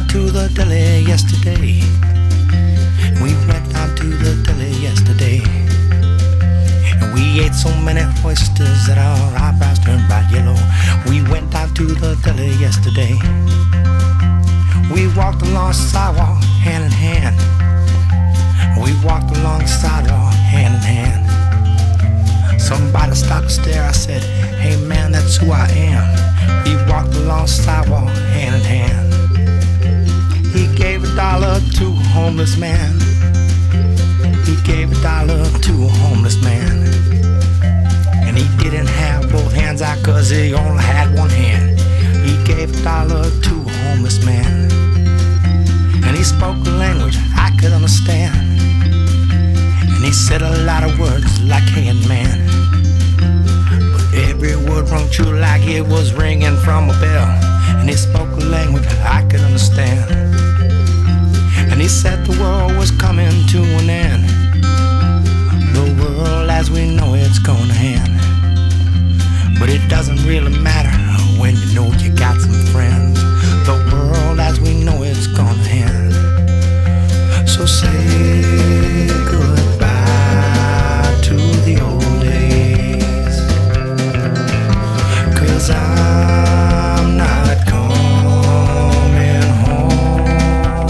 down to the deli yesterday. We went down to the deli yesterday. And we ate so many oysters that our eyebrows turned bright yellow. We went down to the deli yesterday. We walked along the sidewalk hand in hand. We walked along the sidewalk hand in hand. Somebody stopped to stare. I said, hey man, that's who I am. We walked along the sidewalk hand in hand. He gave $1 to a homeless man. He gave $1 to a homeless man. And he didn't have both hands out 'cause he only had one hand. He gave $1 to a homeless man. And he spoke a language I could understand. And he said a lot of words like hey and man. But every word rung true like it was ringing from a bell. And he spoke a language I could understand. And he said the world was coming to an end. The world as we know it's gonna end. But it doesn't really matter when you know you got some friends. The world as we know it's gonna end. So say goodbye to the old days, 'cause I'm not coming home.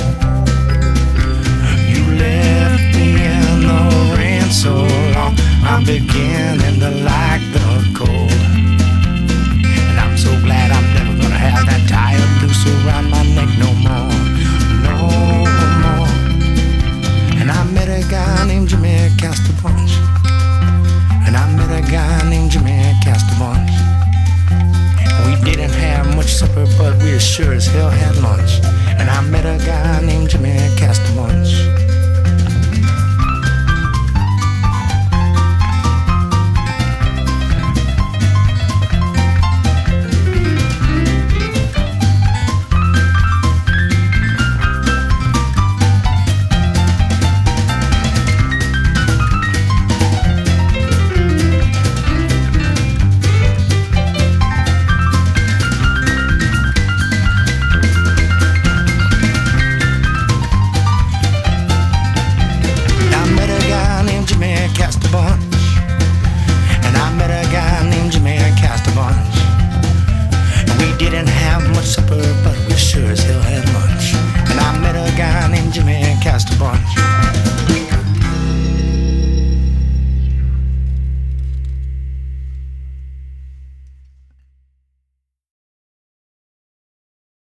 You left me in the rain so long, I'm beginning to like the cold. And I'm so glad I'm never gonna have that tired noose around my neck no more. No more. And I met a guy named Jimmy Casterbunch. And I met a guy named Jimmy Casterbunch. We didn't have much supper, but we sure as hell had lunch. And I met a guy named Jimmy Casterbunch.